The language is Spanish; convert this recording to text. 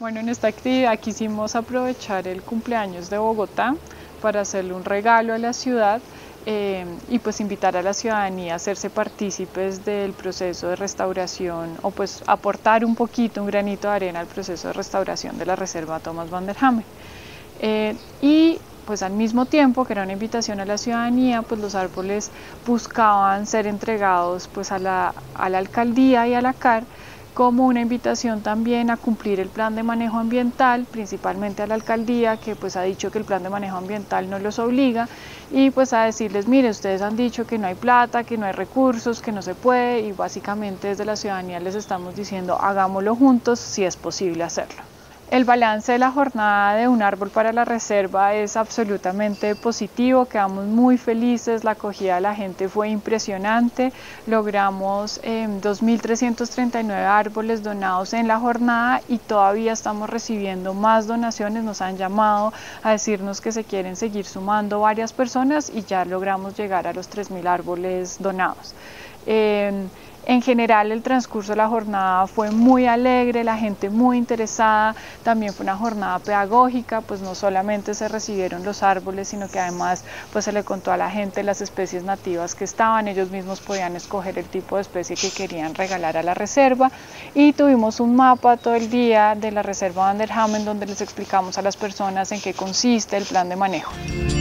Bueno, en esta actividad quisimos aprovechar el cumpleaños de Bogotá para hacerle un regalo a la ciudad y pues invitar a la ciudadanía a hacerse partícipes del proceso de restauración o pues aportar un poquito, un granito de arena al proceso de restauración de la Reserva Thomas van der Hamme. Y pues al mismo tiempo que era una invitación a la ciudadanía, pues los árboles buscaban ser entregados pues a la alcaldía y a la CAR como una invitación también a cumplir el plan de manejo ambiental, principalmente a la alcaldía, que pues ha dicho que el plan de manejo ambiental no los obliga, y pues a decirles, mire, ustedes han dicho que no hay plata, que no hay recursos, que no se puede, y básicamente desde la ciudadanía les estamos diciendo, hagámoslo juntos si es posible hacerlo. El balance de la jornada de Un Árbol para la Reserva es absolutamente positivo, quedamos muy felices, la acogida de la gente fue impresionante, logramos 2.339 árboles donados en la jornada y todavía estamos recibiendo más donaciones, nos han llamado a decirnos que se quieren seguir sumando varias personas y ya logramos llegar a los 3.000 árboles donados. En general el transcurso de la jornada fue muy alegre, la gente muy interesada, también fue una jornada pedagógica, pues no solamente se recibieron los árboles, sino que además pues se le contó a la gente las especies nativas que estaban, ellos mismos podían escoger el tipo de especie que querían regalar a la reserva y tuvimos un mapa todo el día de la Reserva van der Hamme donde les explicamos a las personas en qué consiste el plan de manejo.